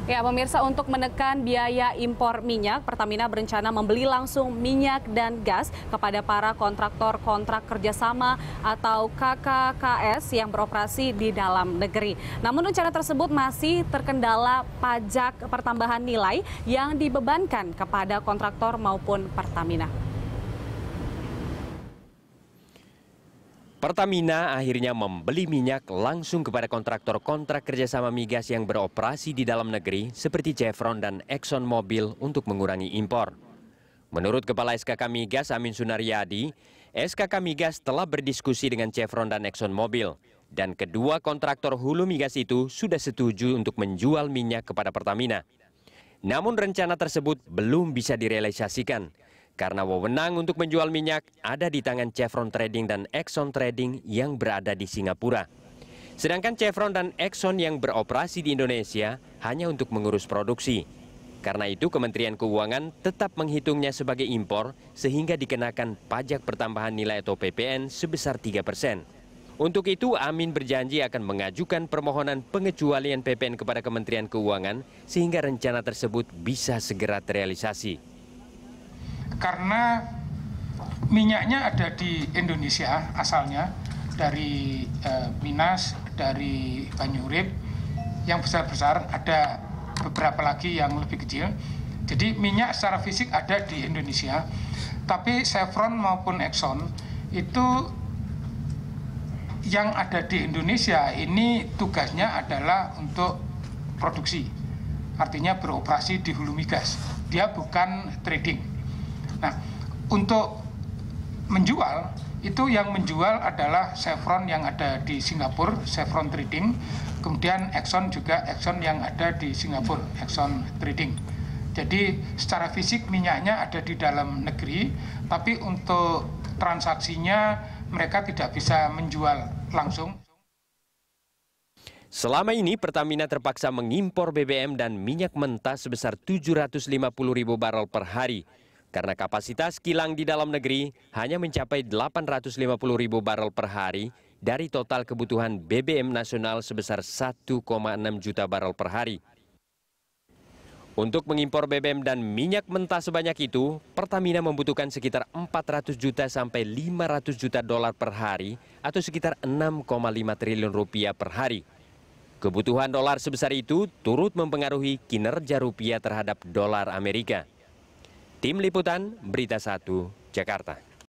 Ya, pemirsa, untuk menekan biaya impor minyak, Pertamina berencana membeli langsung minyak dan gas kepada para kontraktor kontrak kerjasama atau KKKS yang beroperasi di dalam negeri. Namun rencana tersebut masih terkendala pajak pertambahan nilai yang dibebankan kepada kontraktor maupun Pertamina. Pertamina akhirnya membeli minyak langsung kepada kontraktor kontrak kerjasama migas yang beroperasi di dalam negeri seperti Chevron dan Exxon Mobil untuk mengurangi impor. Menurut Kepala SKK Migas Amin Sunaryadi, SKK Migas telah berdiskusi dengan Chevron dan Exxon Mobil, dan kedua kontraktor hulu migas itu sudah setuju untuk menjual minyak kepada Pertamina. Namun rencana tersebut belum bisa direalisasikan, karena wewenang untuk menjual minyak ada di tangan Chevron Trading dan Exxon Trading yang berada di Singapura. Sedangkan Chevron dan Exxon yang beroperasi di Indonesia hanya untuk mengurus produksi. Karena itu Kementerian Keuangan tetap menghitungnya sebagai impor sehingga dikenakan pajak pertambahan nilai atau PPN sebesar 3%. Untuk itu Amin berjanji akan mengajukan permohonan pengecualian PPN kepada Kementerian Keuangan sehingga rencana tersebut bisa segera terrealisasi. Karena minyaknya ada di Indonesia asalnya, dari Minas, dari Banyurip yang besar-besar, ada beberapa lagi yang lebih kecil. Jadi minyak secara fisik ada di Indonesia, tapi Chevron maupun Exxon itu yang ada di Indonesia ini tugasnya adalah untuk produksi, artinya beroperasi di hulu migas, dia bukan trading. Nah, untuk menjual, itu yang menjual adalah Chevron yang ada di Singapura, Chevron Trading, kemudian Exxon juga Exxon yang ada di Singapura, Exxon Trading. Jadi secara fisik minyaknya ada di dalam negeri, tapi untuk transaksinya mereka tidak bisa menjual langsung. Selama ini Pertamina terpaksa mengimpor BBM dan minyak mentah sebesar 750.000 barel per hari. Karena kapasitas kilang di dalam negeri hanya mencapai 850.000 barel per hari dari total kebutuhan BBM nasional sebesar 1,6 juta barel per hari. Untuk mengimpor BBM dan minyak mentah sebanyak itu, Pertamina membutuhkan sekitar 400 juta sampai 500 juta dolar per hari atau sekitar 6,5 triliun rupiah per hari. Kebutuhan dolar sebesar itu turut mempengaruhi kinerja rupiah terhadap dolar Amerika. Tim Liputan Berita 1, Jakarta.